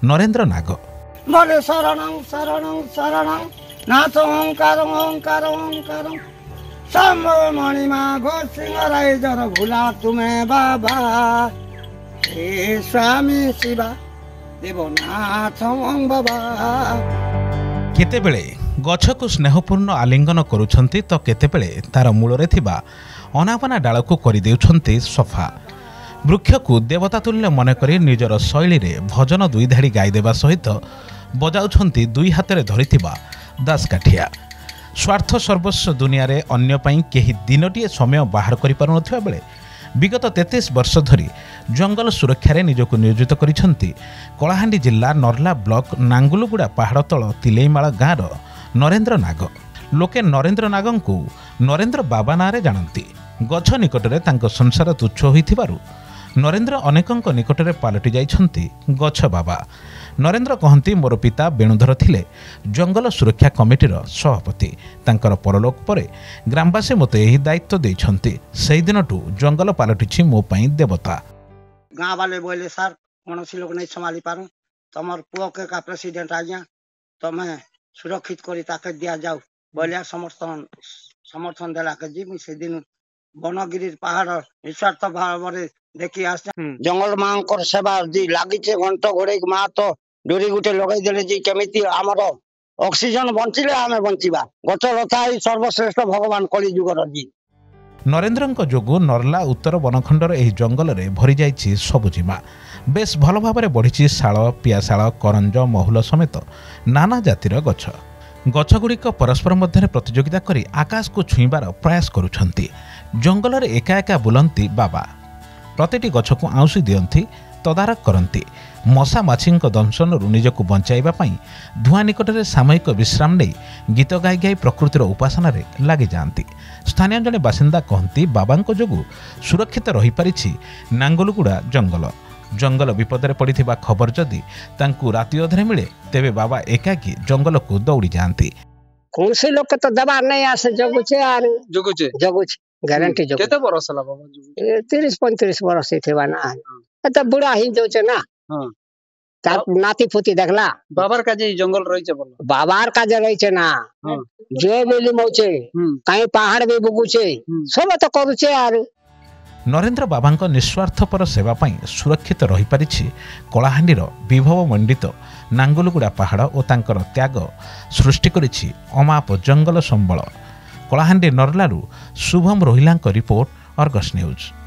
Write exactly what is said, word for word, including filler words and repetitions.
नरेंद्र नाग। बोले शरणं शरणं शरणं नाथ ओंकार ओंकार ओंकार शंभो मणिमा घोषिंह राइजर भूला तुम्हें बाबा हे स्वामी शिवा देवनाथ ओं बाबा। केतेबेले गछकु स्नेहपूर्ण आलिंगन करुछंती तो केतेबेले तार मूलरे थिबा अनाबना डालकु करि देउछंती सफा। वृक्षकु देवता तुल्य मनकरी निजर शैली रे भजन दुई धाड़ी गाईदेवा सहित बजाउछंती दुई हाथ में धरिथिबा दासकाठिया। स्वार्थ सर्वस्व दुनिया रे अन्य पई केही दिनटिए समय बाहर करि पारु नथिबा बेले विगत तैंतीस वर्ष धरी जंगल सुरक्षा रे निजको नियोजित करिसंती कलाहांडी जिल्ला नर्ला ब्लॉक नांगुलुगुड़ा पहाड़ तल तिलेईमाला गाँर नरेंद्र नाग। लोके नरेंद्र नागंकु नरेंद्र बाबा नारे जानती। गछ निकटरे तांको संसार तुच्छ होइथिबारु नरेंद्र अनेकंक निकटरे पालटि जाइछंती गछ बाबा। नरेंद्र कहती मोर पिता बेणुधर थिले जंगल सुरक्षा कमिटीर सभापति। तांकर परलोक परे ग्रामवासी मते एही दायित्व देइछंती। सेही दिनटू जंगल पालटिछि मो पई देवता। गाँव वाले बोले सर कौन लोग नहीं संभाली पारू तमर पुओ के का प्रेसिडेंट आज्ञा तमें सुरक्षित करी ताके दिया जाऊ बोलिया समर्थन समर्थन देला के जी मुई से दिन बनगिरी पहाड़ निस्वार्थ भाव देखी आस जंगल मांकर सेवा जी लागी घंट घोड़े माँ तो डोरी गुटे लगे देले जी केमिति आमर ऑक्सीजन बंचिले आमे बंचिबा गछ लता ही सर्वश्रेष्ठ भगवान कली जुगर जी। नरेंद्रंक जोगु नर्ला उत्तर वनखंडर एही जंगल रे भरी जाइछि सबुजिमा। बेस भल भाबरे बढ़िछि शाल पियाशाल करंज महुल समेत नाना जातिर गछ। गछगुड़िक परस्पर मध्य प्रतियोगिता करी आकाश को छुईबार प्रयास करुछंती। जंगल रे एका एका बुलंती बाबा प्रतिटी गछ को आउसी दियंती तदारक करती। मशा माछी दंशनरू निजक बचाइबा पई धुआं निकटरे सामयिक विश्राम नहीं गीत गाई गाई प्रकृतिर उपासना रे लागि जाती। स्थानीय जने बासिंदा कहती बाबांको जोगु सुरक्षित रही पारिछि नांगलुगुड़ा जंगल। जंगल विपदरे पड़िथिबा खबर जदि तांकु राति अधरे मिले तेबे बाबा एकाकी जंगल को दौड़ी जाती। कौन से लोग तो दबा नहीं आसे जगुचे यार जगुचे जगुचे गारंटी जगु केते बरस ला बाबा जगुचे तीस पैंतीस बरस थेबा ना त बुढ़ा ही जोचे ना। हां तार नाती पुती देखला बाबार काजे जंगल रहिचे बोल बाबार काजे रहिचे ना जो मिली मौचे काई पहाड़ भी बुगुचे सब तो करूचे यार। नरेंद्र बाबांक निस्वार्थपर सेवा पई सुरक्षित रही पारिछि कलाहांडीर विभव मंडित नांगुलुगुड़ा पहाड़ और तांकर त्याग सृष्टि करिछि अमाप जंगल संबल। कलाहांडी नर्लारू शुभम रोहिलांक रिपोर्ट अर्गस न्यूज।